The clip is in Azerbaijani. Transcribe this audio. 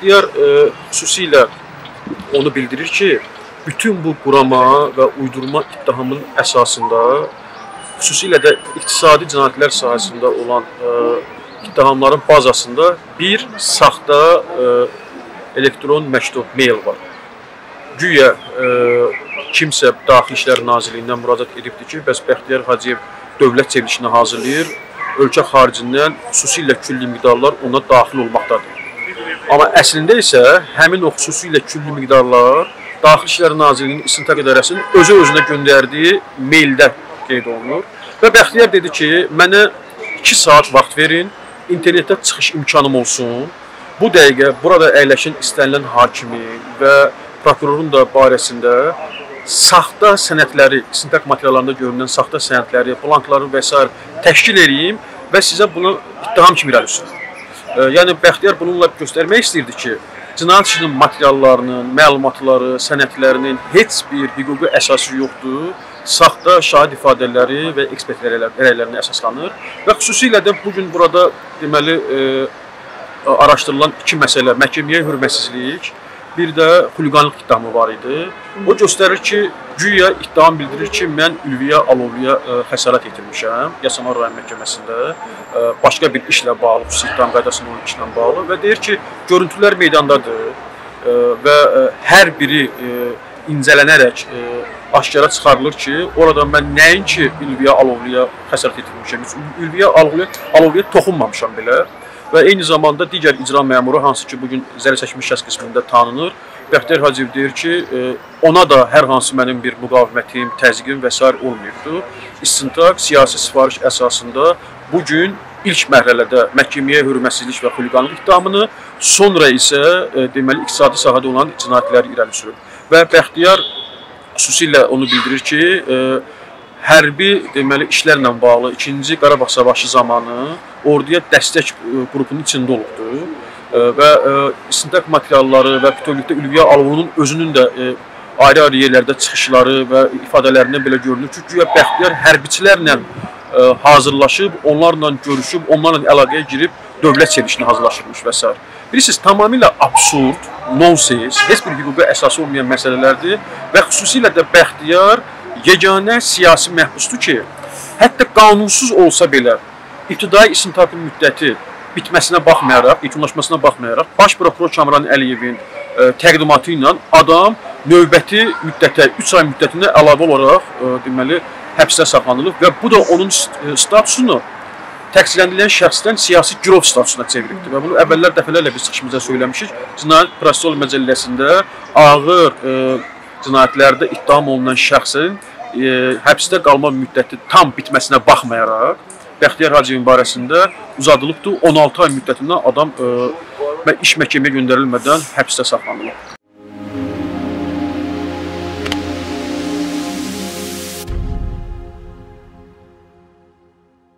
Bəxtiyar xüsusilə onu bildirir ki, bütün bu qurama və uydurma ittihamının əsasında, xüsusilə də iqtisadi cinayətlər sahəsində olan ittihamların bazasında bir saxta elektron məktub, mail var. Güya kimsə Daxili İşlər Nazirliyindən müraciət edibdir ki, bəs Bəxtiyar Hacıyev dövlət çevrilişini hazırlayır, ölkə xaricindən xüsusilə külli miqdarlar ona daxil olmaqdadır. Amma əslində isə həmin o xüsusilə külli miqdarlar Daxili İşlər Nazirliyinin İstintaq İdarəsinin özü-özünə göndərdiyi maildə qeyd olunur. Və Bəxtiyar dedi ki, mənə 2 saat vaxt verin, internetdə çıxış imkanım olsun. Bu dəqiqə burada əyləşən istənilən hakimin və prokurorun da barəsində saxta sənədləri, istintaq materiallarında görünən saxta sənədləri, blankları və s. təşkil edeyim və sizə bunu ittiham kimi irəli sürüm. Yəni Bəxtiyar bununla göstərmək istəyirdi ki, cinayət işinin materiallarının, məlumatları, sənədlərinin heç bir hüquqi əsası yoxdur. Saxta şahid ifadələri və ekspert rəylərinə əsaslanır və xüsusilə də bugün burada deməli araşdırılan 2 məsələ, məhkəməyə hörmətsizlik, bir də xuliqanlıq ittihamı var idi. O göstərir ki, güya ittiham bildirir ki, mən Ülviyə Alovluya xəsarət yetirmişəm Yasamal rayon məhkəməsində başqa bir işlə bağlı, xüsusi ittiham qaydasında olan işlə bağlı və deyir ki, görüntülər meydandadır və hər biri incələnərək aşkara çıxarılır ki, orada mən nəinki Ülviyə Alovluya xəsarət yetirmişəm, Ülviyə Alovluya toxunmamışam belə. Və eyni zamanda digər icra məmuru, hansı ki, bugün zərərçəkmiş şəxs qismində tanınır, Bəxtiyar Hacıyev deyir ki, ona da hər hansı mənim bir müqavimətim, təzyiqim və s. olmayıbdır. İstintaq siyasi sifariş əsasında bugün ilk mərhələdə məhkəməyə hörmətsizlik və xuliqanlıq ittihamını, sonra isə deməli iqtisadi sahədə olan cinayətləri irəli sürür. Və Bəxtiyar xüsusilə onu bildirir ki, hərbi deməli işlərlə bağlı 2-ci Qarabağ savaşı zamanı orduya dəstək qrupunun içində olubdur və istintaq materialları və bütövlükdə Ülviyə Alovlunun özünün də ayrı-ayrı yerlərdə çıxışları və ifadələrindən belə görünür ki, güya Bəxtiyar hərbiçilərlə hazırlaşıb, onlarla görüşüb, onlarla əlaqəyə girib dövlət çevrilişini hazırlaşırmış və s. Bilirsiniz, tamamilə absurd, nonsens, heç bir hüquqi əsası olmayan məsələlərdir və xüsusilə də Bəxtiyar yeganə siyasi məhbusdur ki, hətta qanunsuz olsa belə ibtidai istintaqın müddəti bitməsinə baxmayaraq, yekunlaşmasına baxmayaraq, Baş prokuror Kamran Əliyevin təqdimatı ilə adam növbəti müddətə, 3 ay müddətində əlavə olaraq deməli həbsdə saxlanılıb və bu da onun statusunu təqsirləndirilən şəxsdən siyasi girov statusuna çeviribdir və bunu əvvəllər dəfələrlə biz çıxışımızda söyləmişik. Cinayət Prosessual Məcəlləsində ağır cinayətlərdə ittiham olunan şəxsin həbsdə qalma müddəti tam bitməsinə baxmayaraq, Bəxtiyar Hacıyevin barəsində uzadılıbdır. 16 ay müddətində adam iş məhkəməyə göndərilmədən həbsdə saxlanılıb.